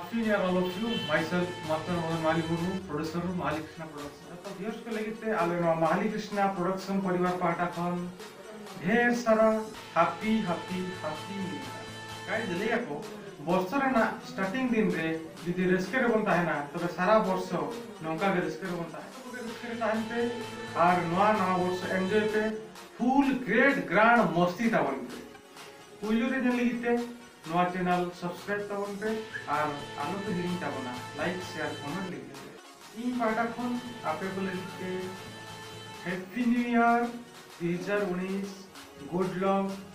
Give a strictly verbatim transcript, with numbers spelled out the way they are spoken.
Happy New Year all of you. Myself, Master Mahali Guru, producer Mahali Krishna production. तो viewers को लगी थे आले ना Mahali Krishna production परिवार पाटा कौन ढेर सारा happy happy happy New Year. काहे जले याको वर्षर ना starting दिन रे जिधे रेस्केर बनता है ना तो बे सारा वर्ष नौका के रेस्केर बनता है तो बे रेस्केर टाइम पे और नवा नवा वर्ष enjoy पे full great grand मस्ती ता बनते. पुलियो रे जन लगी थे नवा चैनल सब्सक्राइब तबन पे और आलो पे लिंक तबना लाइक शेयर कमेंट लिखे इन पाटा खन आपे को लिखे हैप्पी न्यू ईयर दो हज़ार उन्नीस गुड लक